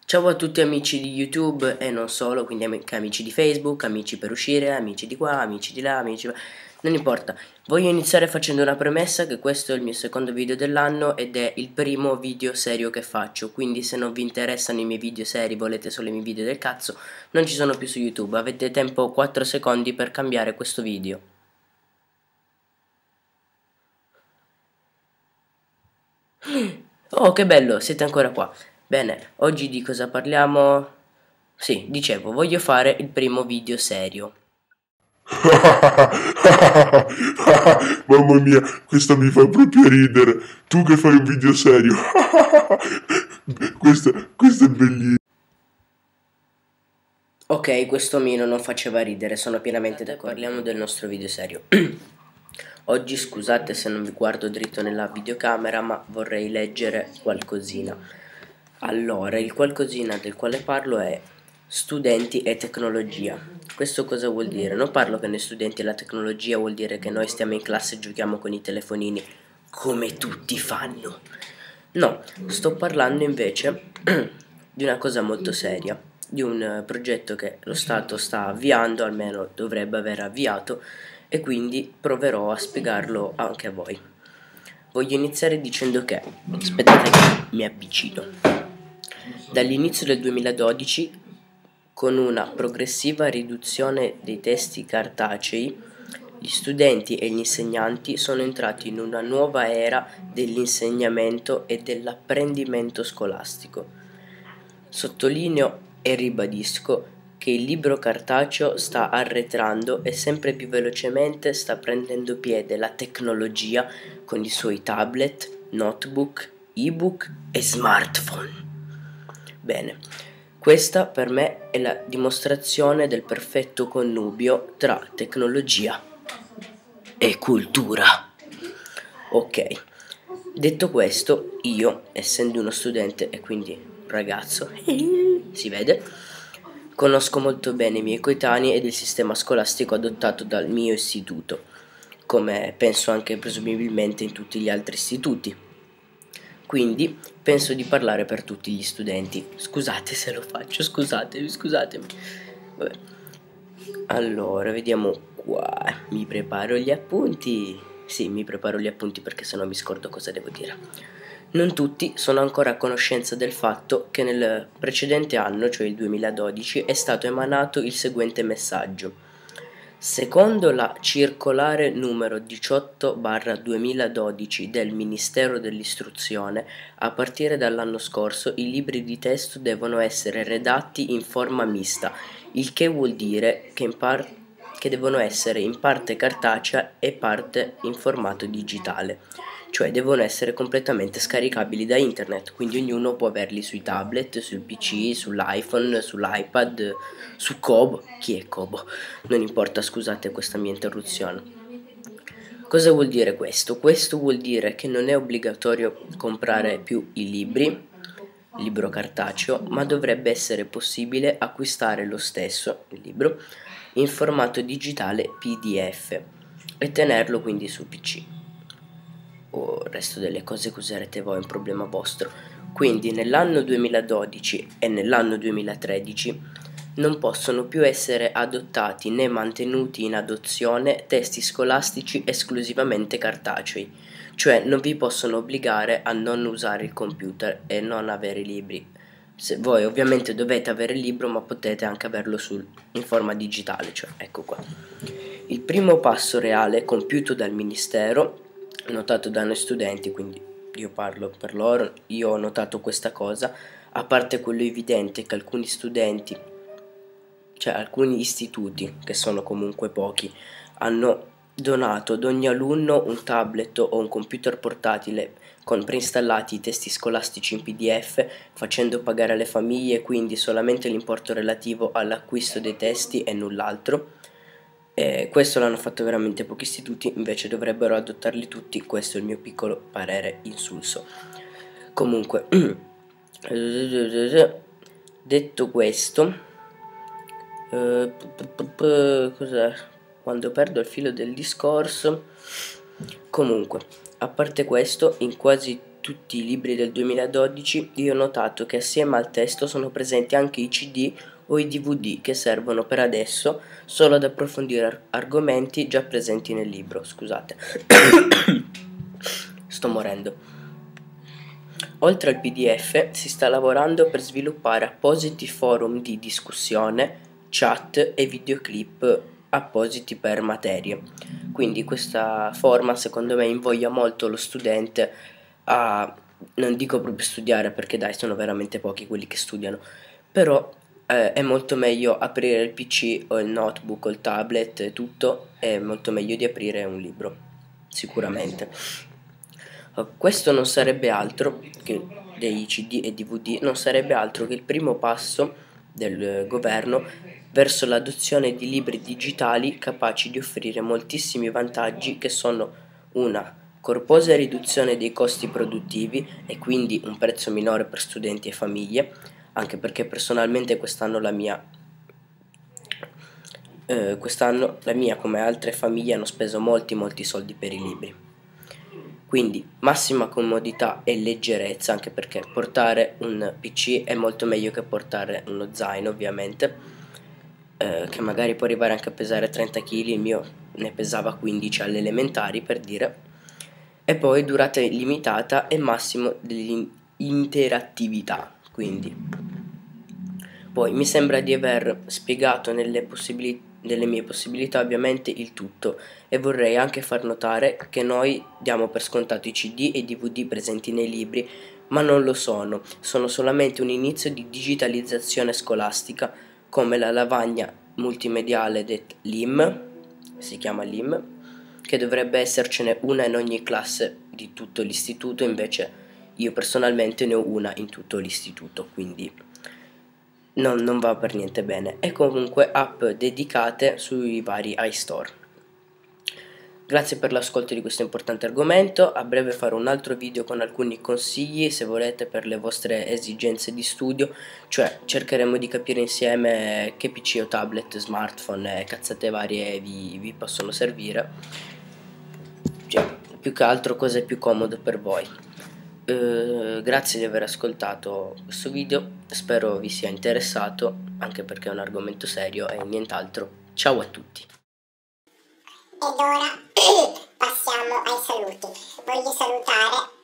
Ciao a tutti amici di YouTube e non solo, quindi anche amici di Facebook, amici per uscire, amici di qua, amici di là, non importa. Voglio iniziare facendo una premessa che questo è il mio secondo video dell'anno ed è il primo video serio che faccio, quindi se non vi interessano i miei video seri, volete solo i miei video del cazzo, non ci sono più su YouTube, avete tempo 4 secondi per cambiare questo video. Oh, che bello, siete ancora qua. Bene, oggi di cosa parliamo? Sì, dicevo, voglio fare il primo video serio. Mamma mia, questa mi fa proprio ridere. Tu che fai un video serio. questo è bellissimo. Ok, questo mino non faceva ridere, sono pienamente d'accordo. Parliamo del nostro video serio. Oggi scusate se non vi guardo dritto nella videocamera, ma vorrei leggere qualcosina. Allora, il qualcosina del quale parlo è studenti e tecnologia. Questo cosa vuol dire? Non parlo che noi studenti e la tecnologia vuol dire che noi stiamo in classe e giochiamo con i telefonini come tutti fanno. No, sto parlando invece di una cosa molto seria, di un progetto che lo Stato sta avviando, almeno dovrebbe aver avviato, e quindi proverò a spiegarlo anche a voi. Voglio iniziare dicendo che, aspettate che mi avvicino, dall'inizio del 2012, con una progressiva riduzione dei testi cartacei, gli studenti e gli insegnanti sono entrati in una nuova era dell'insegnamento e dell'apprendimento scolastico. Sottolineo e ribadisco che il libro cartaceo sta arretrando e sempre più velocemente sta prendendo piede la tecnologia con i suoi tablet, notebook, ebook e smartphone. Bene, questa per me è la dimostrazione del perfetto connubio tra tecnologia e cultura. Ok, detto questo, io, essendo uno studente e quindi un ragazzo, si vede, conosco molto bene i miei coetanei ed il sistema scolastico adottato dal mio istituto, come penso anche presumibilmente in tutti gli altri istituti. Quindi penso di parlare per tutti gli studenti. Scusate se lo faccio, scusatemi. Vabbè. Allora, vediamo qua. Mi preparo gli appunti. Sì, mi preparo gli appunti perché sennò mi scordo cosa devo dire. Non tutti sono ancora a conoscenza del fatto che nel precedente anno, cioè il 2012, è stato emanato il seguente messaggio. Secondo la circolare numero 18/2012 del Ministero dell'Istruzione, a partire dall'anno scorso i libri di testo devono essere redatti in forma mista, il che vuol dire che devono essere in parte cartacea e parte in formato digitale, cioè devono essere completamente scaricabili da internet, quindi ognuno può averli sui tablet, sul PC, sull'iPhone, sull'iPad, su Kobo. Chi è Kobo? Non importa, scusate questa mia interruzione. Cosa vuol dire questo? Questo vuol dire che non è obbligatorio comprare più i libri, il libro cartaceo, ma dovrebbe essere possibile acquistare lo stesso, il libro, in formato digitale PDF e tenerlo quindi sul PC. O il resto delle cose che userete voi è un problema vostro. Quindi nell'anno 2012 e nell'anno 2013 non possono più essere adottati né mantenuti in adozione testi scolastici esclusivamente cartacei, cioè non vi possono obbligare a non usare il computer e non avere libri. Se voi ovviamente dovete avere il libro, ma potete anche averlo in forma digitale, cioè ecco qua. Il primo passo reale compiuto dal Ministero, notato da noi studenti, quindi io parlo per loro, io ho notato questa cosa, a parte quello evidente che alcuni studenti, cioè alcuni istituti, che sono comunque pochi, hanno donato ad ogni alunno un tablet o un computer portatile con preinstallati i testi scolastici in PDF, facendo pagare alle famiglie quindi solamente l'importo relativo all'acquisto dei testi e null'altro. Questo l'hanno fatto veramente pochi istituti, invece dovrebbero adottarli tutti, questo è il mio piccolo parere insulso. Comunque, detto questo, cos'è? Quando perdo il filo del discorso. Comunque, a parte questo, in quasi tutti i libri del 2012, io ho notato che assieme al testo sono presenti anche i CD o i DVD che servono per adesso solo ad approfondire argomenti già presenti nel libro. Scusate, sto morendo. Oltre al PDF si sta lavorando per sviluppare appositi forum di discussione, chat e videoclip appositi per materie. Quindi questa forma secondo me invoglia molto lo studente a, non dico proprio studiare perché dai sono veramente pochi quelli che studiano, però è molto meglio aprire il PC o il notebook o il tablet e tutto, è molto meglio di aprire un libro, sicuramente. Questo non sarebbe altro che dei CD e DVD, non sarebbe altro che il primo passo del governo verso l'adozione di libri digitali capaci di offrire moltissimi vantaggi che sono una corposa riduzione dei costi produttivi e quindi un prezzo minore per studenti e famiglie, anche perché personalmente quest'anno la mia come altre famiglie hanno speso molti soldi per i libri. Quindi massima comodità e leggerezza, anche perché portare un PC è molto meglio che portare uno zaino, ovviamente, che magari può arrivare anche a pesare 30 kg, il mio ne pesava 15 alle elementari, per dire. E poi durata limitata e massimo dell'interattività, quindi. Poi mi sembra di aver spiegato nelle mie possibilità ovviamente il tutto, e vorrei anche far notare che noi diamo per scontato i CD e i DVD presenti nei libri, ma non lo sono solamente un inizio di digitalizzazione scolastica, come la lavagna multimediale LIM, si chiama LIM, che dovrebbe essercene una in ogni classe di tutto l'istituto, invece io personalmente ne ho una in tutto l'istituto, quindi non va per niente bene. E comunque app dedicate sui vari iStore. Grazie per l'ascolto di questo importante argomento. A breve farò un altro video con alcuni consigli, se volete, per le vostre esigenze di studio, cioè cercheremo di capire insieme che PC o tablet, smartphone e cazzate varie vi possono servire, cioè più che altro cosa è più comodo per voi. Grazie di aver ascoltato questo video, spero vi sia interessato, anche perché è un argomento serio e nient'altro. Ciao a tutti. Ed ora passiamo ai saluti. Voglio salutare